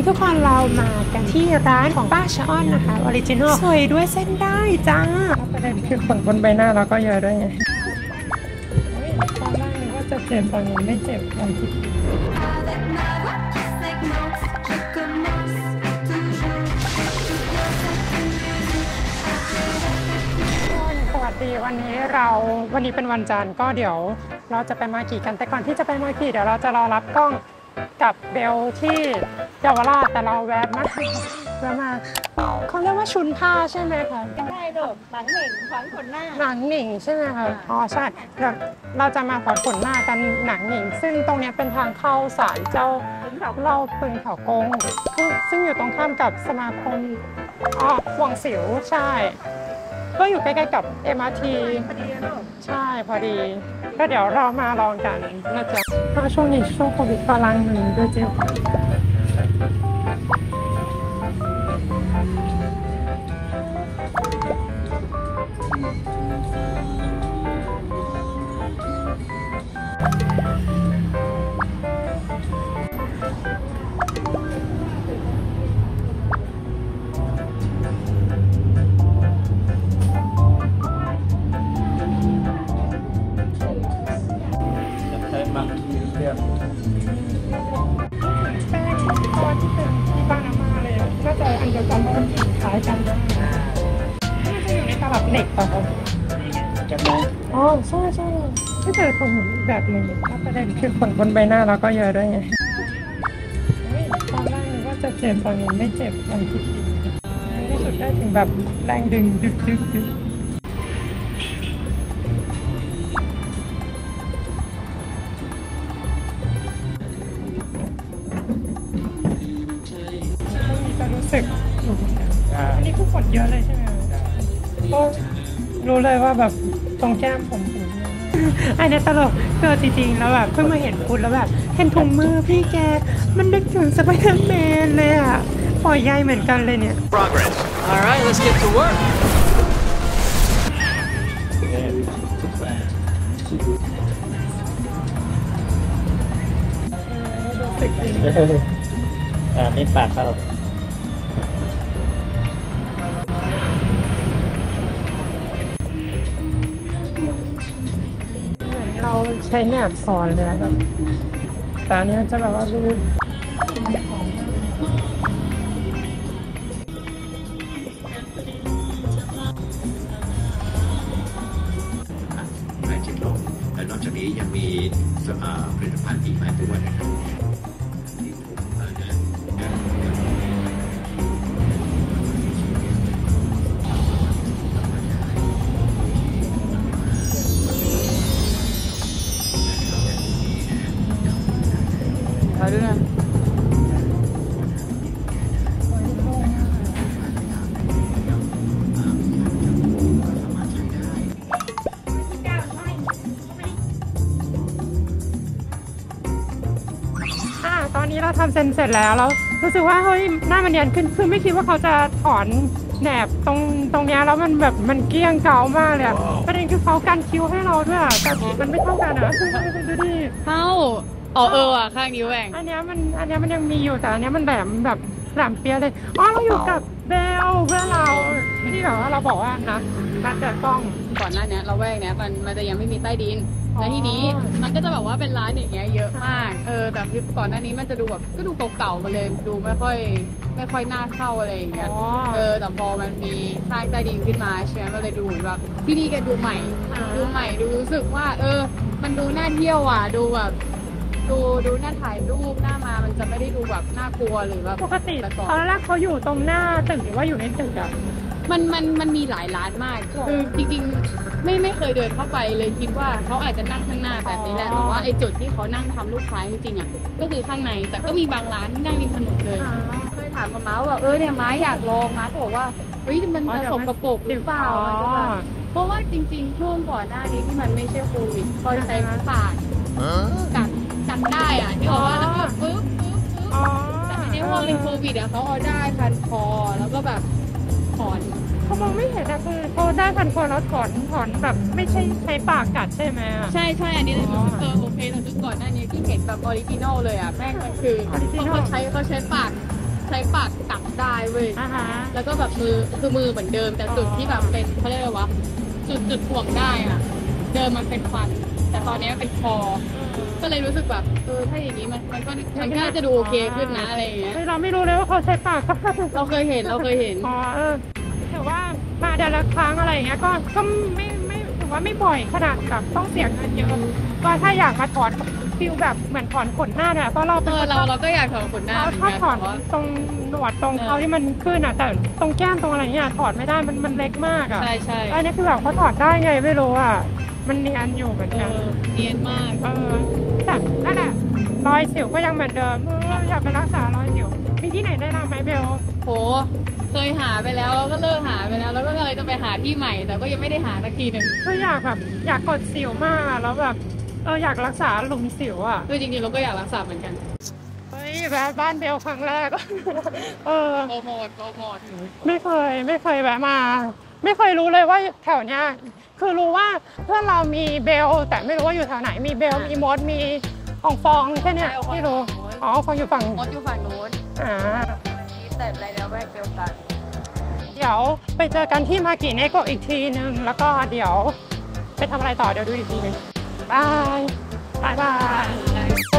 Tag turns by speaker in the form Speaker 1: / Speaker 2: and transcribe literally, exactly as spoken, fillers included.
Speaker 1: ทุกคนเรามากันที่ร้านของป้าชะอ้อนนะคะออริจินอลสวยด้วยเส้นได้จ้าประเด็นคือขนบนใบหน้าเราก็เยอะด้วยไงตอนแรกนึกว่าจะเจ็บตอนนี้ไม่เจ็บเลยที่คิดสวัสดีวันนี้เราวันนี้เป็นวันจันทร์ก็เดี๋ยวเราจะไปมากี่กันแต่ก่อนที่จะไปมากี่เดี๋ยวเราจะรอรับกล้องกับเบลที่เยาวราชแต่เราแวะมาแวะมาเขาเรียกว่าชุนผ้าใช่ไหมคะ
Speaker 2: ใช่เด้อหนังหนิงถอนขนหน้า
Speaker 1: หนังหนิงใช่ไหมคะอ๋อใช่เราเราจะมาถอนขนหน้ากันหนังหนิงซึ่งตรงนี้เป็นทางเข้าศาลเจ้าเล่าปึงเขากงซึ่งอยู่ตรงข้ามกับสมาคมอ๋อวังสิวใช่ก็อยู่ใกล้ๆกับ เอ็ม อาร์ ที
Speaker 2: พอดีเด้อ
Speaker 1: ใช่พอดีก็เดี๋ยวเรามาลองกันนะจ๊ะเพราะช่วงนี้ช่วงโควิดก็ล้างมือด้วยเจล
Speaker 2: บางทีเรียก
Speaker 1: แป้งตัวที่เป็นที่บ้านอาม่าเลยน่าจะอันเดียวกันเพราะมันคล้ายกันน่าจะอยู่ในตลับเหล็กป่ะครับ
Speaker 2: จำได้
Speaker 1: อ๋อใช่ใช่ไม่เจอคนแบบนึงถ้าประเด็นคือขนบนใบหน้าเราก็เยอะด้วยไงตอนแรกนึกว่าจะเจ็บตอนนี้ไม่เจ็บเลยที่คิดที่สุดได้ถึงแบบแรงดึงดึกดึกดึกรู้สึกอันนี้คือขนเยอะเลยใช่ไหมก็รู้เลยว่าแบบตรงแก้มผมถึงอันนี้ตลกเกิดจริงๆแล้วแบบเพิ่งมาเห็นคุณแล้วแบบเห็นถุงมือพี่แกมันนึกถึงสไปเดอร์แมนเลยอ่ะปล่อยใยเหมือนกันเลยเนี่ย
Speaker 3: Progress. All right, let's get to work.
Speaker 1: รู้สึกดี
Speaker 2: อ่าไม่ปากครับ
Speaker 1: เราใช้แนบสอนเลยแบบแต่อันนี้จะแบบว่ารูป
Speaker 4: ไม่จริงหรอกและนอกจากนี้ยังมีผลิตภัณฑ์อีกหลายตัวนะครับ
Speaker 2: ด้วยนะ
Speaker 1: ตอนนี้เราทำเซ็นเสร็จแล้วแล้วรู้สึกว่าเฮ้ยหน้ามันเนียนขึ้นคือไม่คิดว่าเขาจะถอนแหนบตรงตรงนี้แล้วมันแบบมันเกลี้ยงเกามากเลยประเด็นคือเขากันคิ้วให้เราด้วยแต่มันไม่เท่ากันนะคือดูดิ
Speaker 2: เท่าอ๋อเออว่ะข้างนิ้วแหว่ง
Speaker 1: อันนี้มันอันนี้มันยังมีอยู่แต่อันนี้มันแหลมแบบแหลมเปียเลยอ๋อเราอยู่กับเบลเพื่อนเราที่แบบว่าเราบอกว่านะนัดเจอกล้อง
Speaker 2: ก่อนหน้านี้เราแวกเนี้ยมันมันจะยังไม่มีใต้ดินและทีนี้มันก็จะแบบว่าเป็นร้านอย่างเงี้ยเยอะมากเออแต่ก่อนหน้านี้มันจะดูแบบก็ดูเก่าๆมาเลยดูไม่ค่อยไม่ค่อยน่าเข้าอะไรอย่างเงี้ยเออแต่พอมันมีข้างใต้ดินขึ้นมาใช่ไหมก็เลยดูแบบที่นี่แกดูใหม่ดูใหม่ดูรู้สึกว่าเออมันดูน่าเที่ยวอ่ะดูแบบดูดูน่าถ่ายรูปหน้ามามันจะไม่ได้ดูแบบน่ากลัวหรือแบบ
Speaker 1: ปกติตอนแรกเขาอยู่ตรงหน้าตึกหรือว่าอยู่ในตึกอะ
Speaker 2: มันมันมันมีหลายร้านมากคือจริงๆไม่ไม่เคยเดินเข้าไปเลยคิดว่าเขาอาจจะนั่งข้างหน้าแบบนี้แหละแต่ว่าไอ้จุดที่เขานั่งทำลูกค้าจริงๆอ่ะก็คือข้างในแต่ก็มีบางร้านที่นั่งริมถนนเลยเคยถามมาม้าว่าเออเนี่ยม้าอยากลองม้าบอกว่าเฮ้ยมันจะสกปรกหรือเปล่าเพราะว่าจริงๆช่วงก่อนหน้านี้ที่มันไม่ใช่โควิดเขาใช้ปากกัดกันได้อ่ะที่บอกว่าแล้วก็ปึ๊บปึ๊บปึ๊บแต่ทีนี้พอเป็นโควิดอ่ะเขาเอาได้พันคอแล้วก็แบบถอน
Speaker 1: เขามองไม่เห็นนะคือเขาได้พันคนแล้วถอนถอนแบบไม่ใช่ใช้ปากกัดใช่ไหม
Speaker 2: ใช่ใช่อันนี้เลยรู้สึกเออโอเคแต่คือก่อนหน้านี้ที่เห็นแบบออริจินอลเลยอ่ะแม่งคือเขาใช้เขาใช้ปากช้ปากกัดได้เว้ย
Speaker 1: อ่าฮะ
Speaker 2: แล้วก็แบบมือคือมือเหมือนเดิมแต่จุดที่แบบเป็นเขาเรียกอะไรวะจุดจุดถ่วงได้อะเดิมมันเป็นฟัน แต่ตอนนี้เป็นคอ ก็เลยรู้สึกแบบเออถ้าอย่างนี้มันมันก็มันก็น่าจะดูโอเคขึ้นนะอะไรอย่างเงี้ย
Speaker 1: เราไม่รู้เลยว่าเขาใช้ปากก็
Speaker 2: เราเคยเห็นเราเคยเห็น
Speaker 1: อ๋อเออถือว่ามาเดือนละครั้งอะไรอย่างเงี้ยก็ก็ไม่ไม่ถือว่าไม่บ่อยขนาดแบบต้องเสียเงินเยอะก็ถ้าอยากมาถอนฟิลแบบเหมือนถอนขนหน้าเนี่ยเพราะเรา
Speaker 2: เอ
Speaker 1: เป็น
Speaker 2: อ
Speaker 1: คน
Speaker 2: เราเราก็อยากถอนขนหน้า
Speaker 1: เรา
Speaker 2: เหมือน
Speaker 1: ชอบ
Speaker 2: กัน
Speaker 1: ถอน
Speaker 2: แต่ว่า
Speaker 1: ตรงหนวดตรงเขาที่มันขึ้นอ่ะแต่ตรงแก้มตรงอะไรเนี่ยถอนไม่ได้มันมันเล็กมากอ่ะ
Speaker 2: ใช่ใช่
Speaker 1: อันนี้คือแบบเขาถอนได้ไงไม่รู้อ่ะมันเนียนอยู่เหมือน
Speaker 2: เอ
Speaker 1: กัน
Speaker 2: อเนียนมาก
Speaker 1: เออแต่นั่นแหละรอยสิวก็ยังเหมือนเดิมเอออยากไปรักษารอยสิวมีที่ไหนแนะนำไหมเบล
Speaker 2: โหเคยหาไปแล้วแล้วก็เลิกหาไปแล้วแล้วก็เลยจะไปหาที่ใหม่ แต่ก็ยังไม่ได้หาสักทีหนึ่ง
Speaker 1: ก็อยากแบบอยากกดสิวมากอะแล้วแบบเอออยากรักษาหลุมสิวอ่ะ
Speaker 2: คือจริงๆเราก็อยากรักษาเหมือนกัน
Speaker 1: เฮ้ยแวะบ้านเบลครั้งแรก เออ
Speaker 2: โปรโมทโปรโมท
Speaker 1: ไม่เคยไม่เคยแวะมา ไม่เคยรู้เลยว่าแถวเนี้ยคือรู้ว่าเพื่อนเรามีเบลแต่ไม่รู้ว่าอยู่แถวไหนมีเบลมีมดมีของฟองแค่เนี้ยที่รู้อ๋อฟองอยู่ฝั่ง
Speaker 2: มดอยู่ฝั่งโน้น
Speaker 1: อ่า
Speaker 2: แต่อะไรแล้วแวกเดียวกัน
Speaker 1: เดี๋ยวไปเจอกันที่มากิเนโกะอีกทีนึงแล้วก็เดี๋ยวไปทำอะไรต่อเดี๋ยวดูอีกทีนึงบายบายบาย